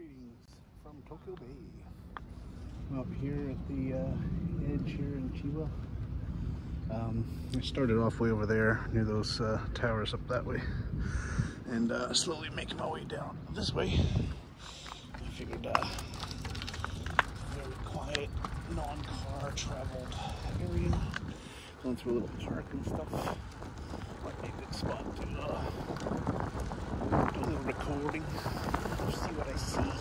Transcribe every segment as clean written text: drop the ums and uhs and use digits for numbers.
Greetings from Tokyo Bay. I'm up here at the edge here in Chiba. I started off way over there near those towers up that way, and slowly making my way down this way. I figured very quiet, non-car traveled area, going through a little park and stuff. Might be a good spot to do a little recording. See what I see.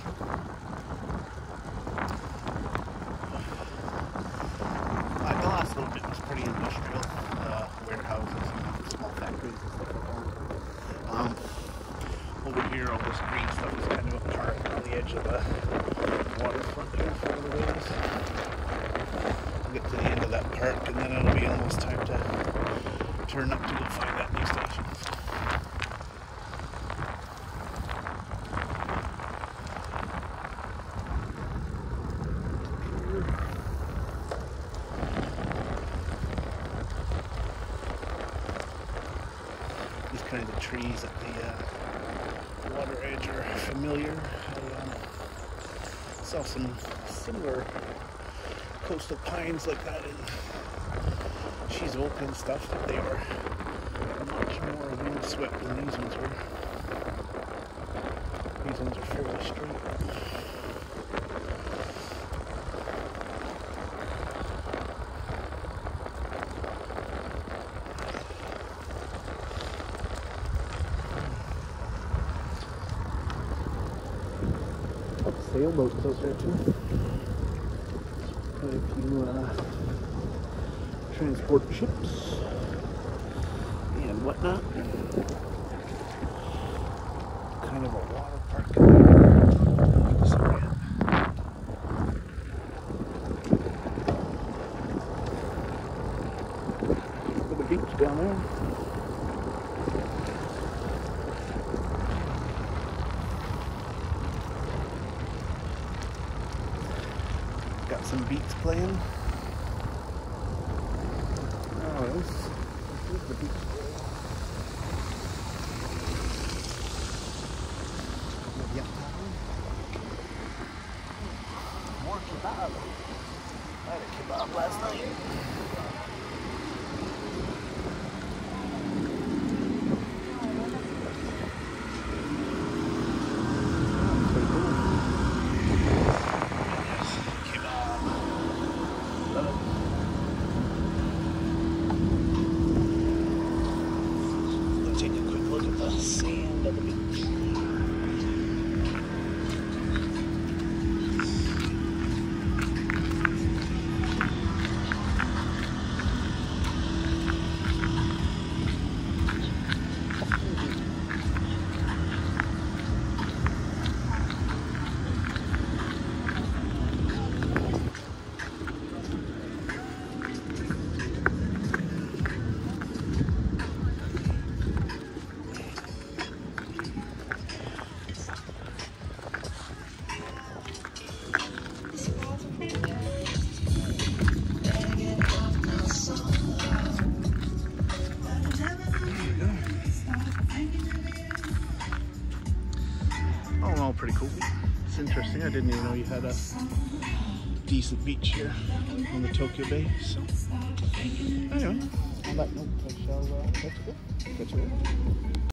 The last little bit was pretty industrial, warehouses and small factories and stuff like that. Over here, all this green stuff is kind of a park on the edge of the waterfront here for the ways. We'll get to the end of that park, and then it'll be almost time to turn up to go find that new station. These kinds of trees at the water edge are familiar. I saw some similar coastal pines like that in Chiba and stuff, but they were much more windswept than these ones were. These ones are fairly straight. Sailboats out there too. Quite a few transport ships and whatnot. Kind of a water park in this area. Look at the beach down there. Got some beats playing. Oh, this is the beach playing. More kebab. I had a kebab last night. Take a quick look at the sand of the beach. All pretty cool. It's interesting. I didn't even know you had a decent beach here on the Tokyo Bay. So, anyway, on that note, I shall catch you later.